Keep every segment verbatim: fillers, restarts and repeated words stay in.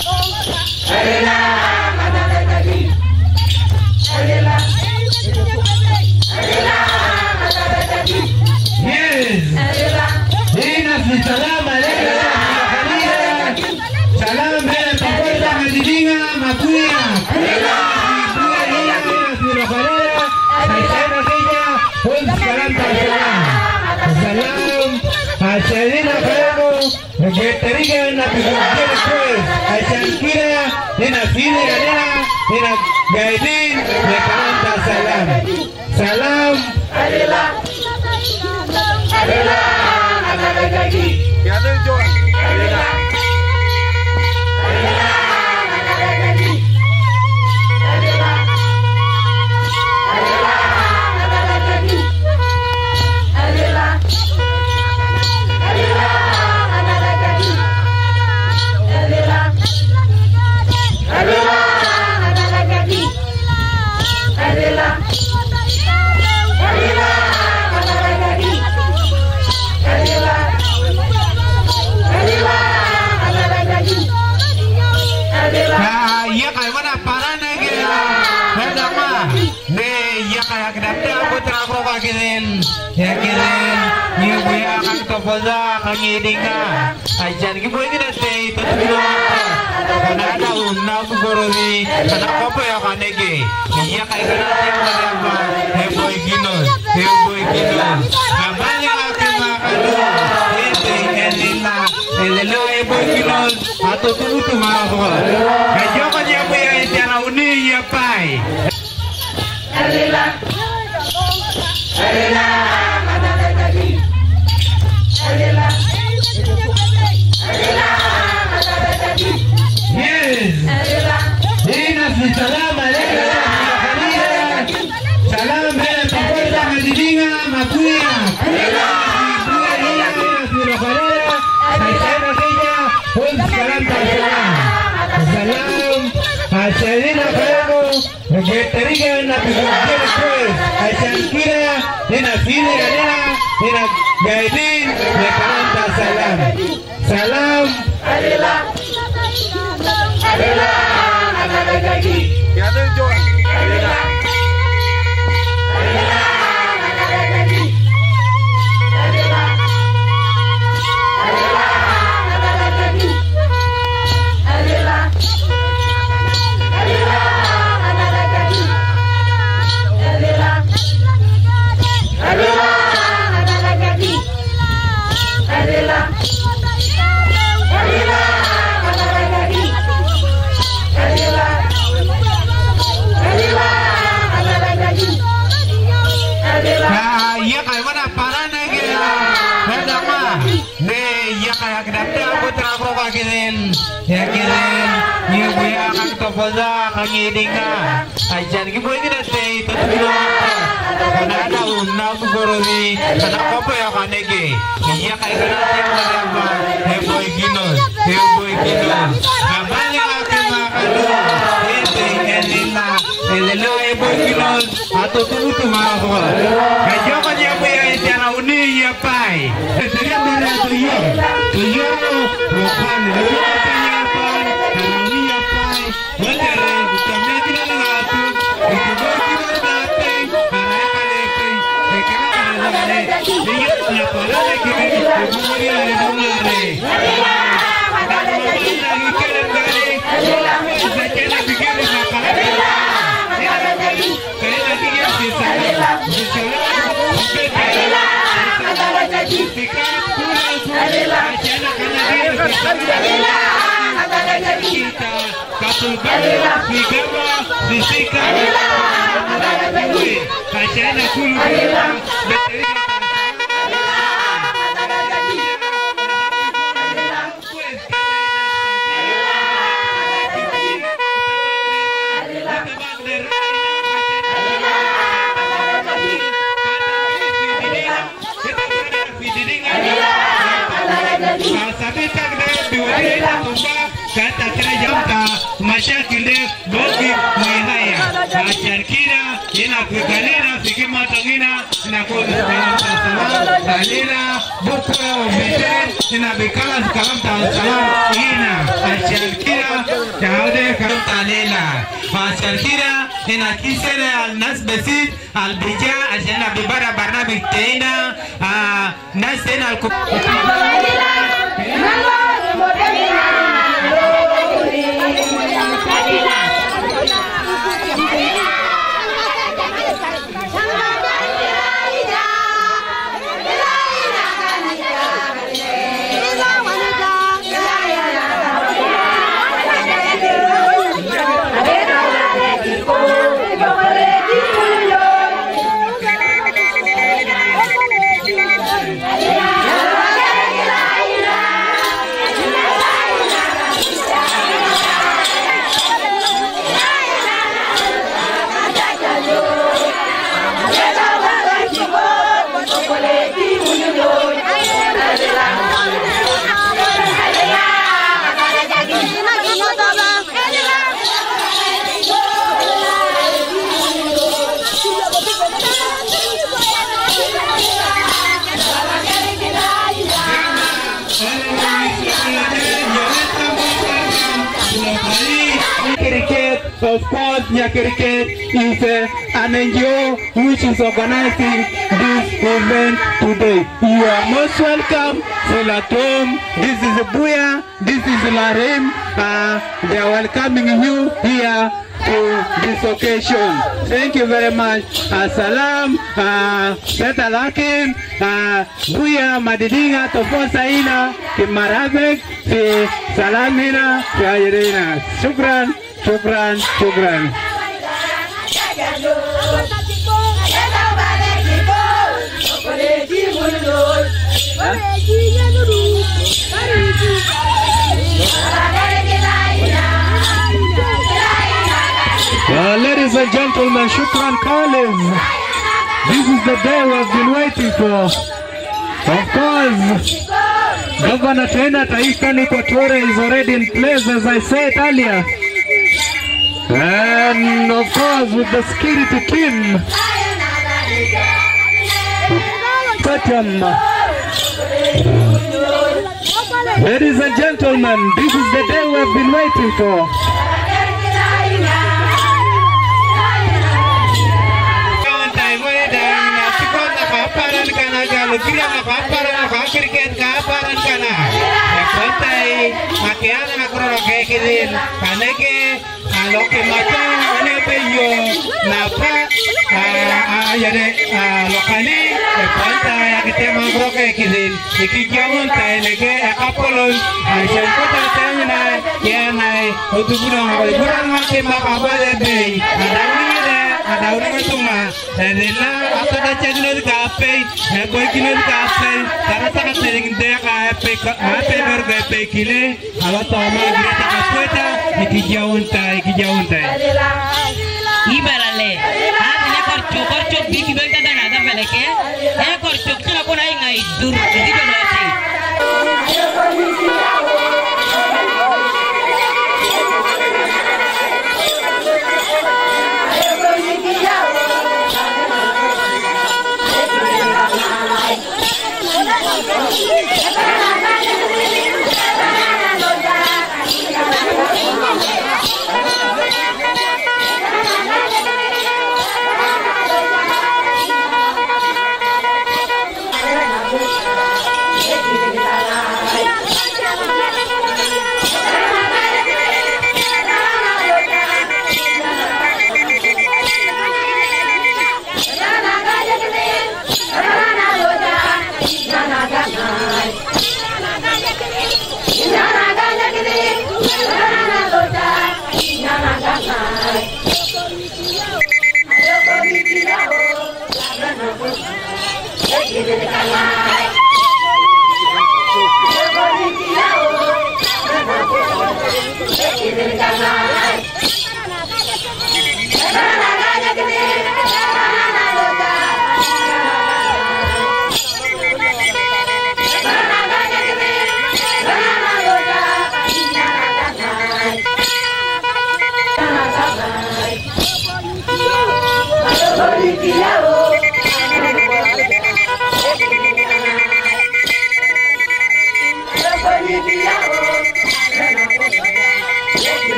Selina Ferro, que te digan la que después, a Shankira, en la fila galera, en la Gailín, le canta Salam. Salam. Adela. Adela. Adela. Ya te yo. Adela. Adela. Ya kiren, ni buya kang topoza kang idinga. Ajan ki boy kina stay to tulo. Kana ada unna bugorodi, kana kopo ya kanege. Iya kai kana tiang maramba. He boy kinos, he boy kinos. Kabali akima kadu. Ente elila, elila he boy kinos. Ato tulu tu mako. Kajo kanya buya tiang uni ya pai. Elila. Adela, Adela, Adela, yes. Dina salam alaikum, salam bela pakoda madinga makuya. Adela, salam, Selina Ferro, que te digan la que después, a Shankira, en la fila galera, en la Gailín, le canta Salam. Salam. Adela. Adela. Ya te yo. Adela. Adela. Ya kiren, ni buya kang topoza kang idinga. Ajan ki boy kina stay to tulo. Kana ada unna bugorodi, kana kopo ya kanege. Iya kai kana tiang maramba. He boy kinos, he boy kinos. Kabali akima kadu. Ente elila, elila he boy kinos. Ato tulu tu mako. Kajo kanya buya tiang uni ya pai. Seria mera tuyo, tuyo bukan tuyo. Kata kira jamta mashakile bogi mwihaya acharkira ina kukalira fikima tongina na kusalam salam dalila bukra biten ina bikala kalam salam ina acharkira jaude kalam dalila acharkira ina kisere al nas basit al bija ajena bibara barnamij teina nas ina al Of course, Nyakiriket is uh, an N G O which is organizing this event today. You are most welcome to Latom. This is Buya, this is Larim. Uh, they are welcoming you here to this occasion. Thank you very much. Assalam, uh, Petalakim, uh, Buya, Madidinga, Tofosaina, Kimarabek, Salamina, Ayirina. Shukran. Shukran, shukran. Well, ladies and gentlemen, shukran Khalif. This is the day we've been waiting for. Of course, Governor Tena Taifa Equatorial is already in place, as I said earlier. And of course with the security team. Bottom. Ladies and gentlemen, this is the day we've been waiting for. Lo que mata a Nepello, Napa, Ayane, Locali, the Panta, Yakitema Broke, Kizin, the Kijamun, Taileke, Apollo, and Shankota Terminal, Yanai, Otubuna, the Buran Makima, Abade Bay, and Aurina, and Aurinatuma, and then after the Channel Cafe, and Boykino Cafe, Tarata selling there, I pick up my paper, Pekile, Alatoma, Greta Capueta, Kijaunta, Kijaunta. Ibarale, hanya korcok korcok di kibel tanda nada beleke, eh korcok tu aku naik ngai dur, jadi berarti.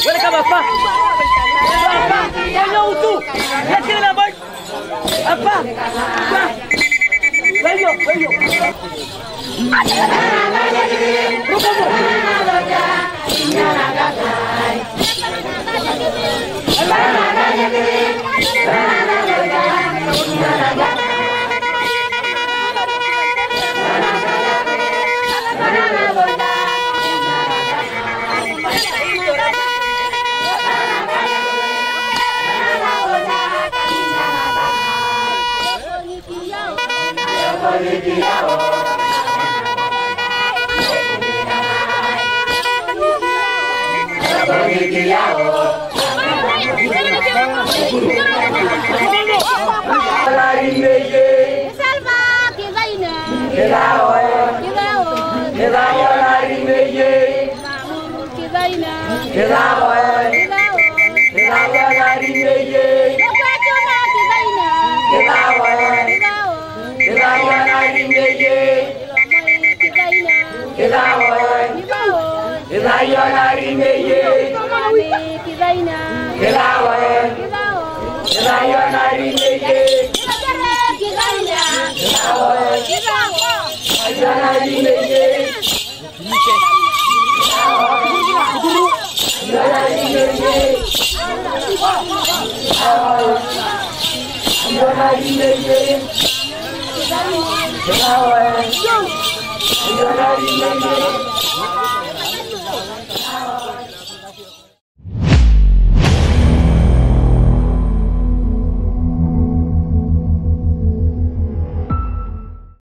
Wala ka ba pa? Apa? Kaya utu. Kaya na ba? Apa? Apa? Wayo, wayo. Yo,